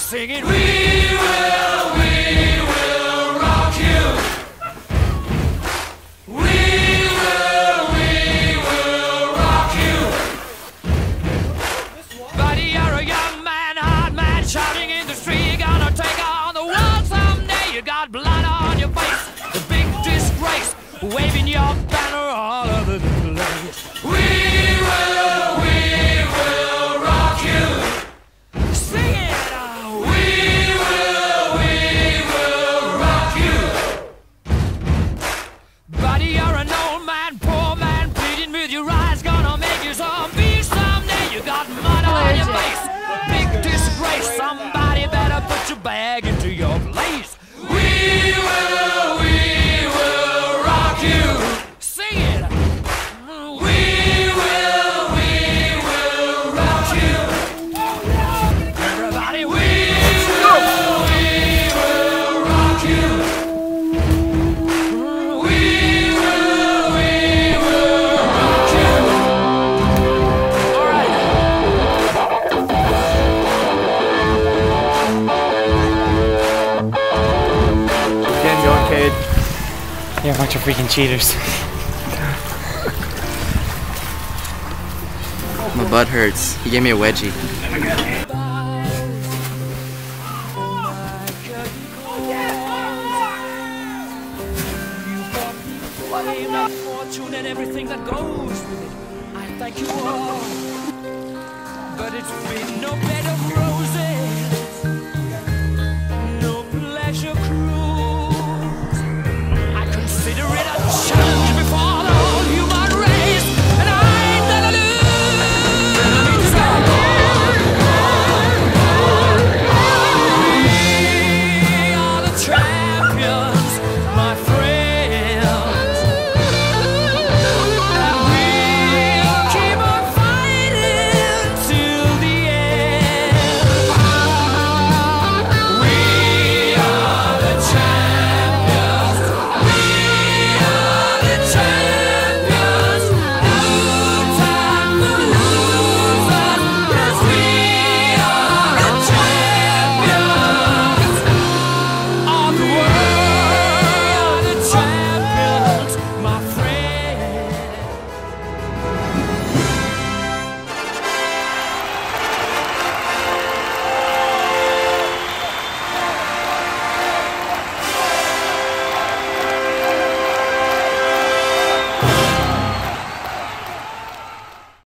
singing, we will rock you. We will rock you. Buddy, you're a young man, hard man, shouting in the street. You're gonna take on the world someday. You got blood on your face, the big disgrace, waving your banner all over the place. We will rock you. Sing it! We will rock you. Buddy, you're an old man, poor man, pleading with your eyes, gonna make you zombie someday. You got mud on your face, big disgrace. Somebody better put your bag into your place. We will rock you. Sing it! We will rock you. Everybody, we will rock you. We will rock you. All right. Again, going, Cade. You're a bunch of freaking cheaters. My butt hurts. He gave me a wedgie. Fortune and everything that goes with it. I thank you all, but it's been no better.